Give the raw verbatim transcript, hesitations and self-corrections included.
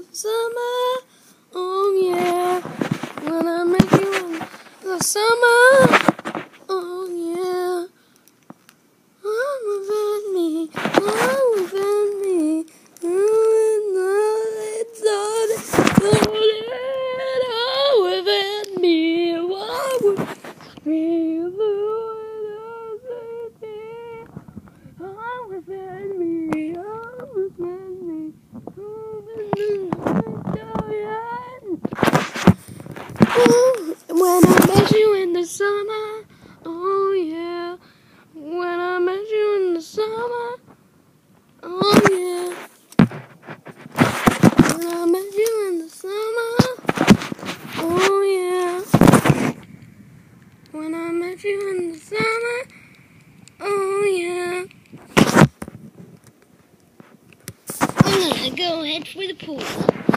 summer, oh yeah. When I met you in the summer, oh yeah. Oh, within me, oh, within me. Oh, no, it's all, oh, within me. Oh, within me. Oh, within me. Oh, within me. Oh, when I met you in the summer, oh yeah. When I met you in the summer, oh yeah. When I met you in the summer, oh yeah. When I met you in the summer, oh yeah. I'm gonna go head for the pool.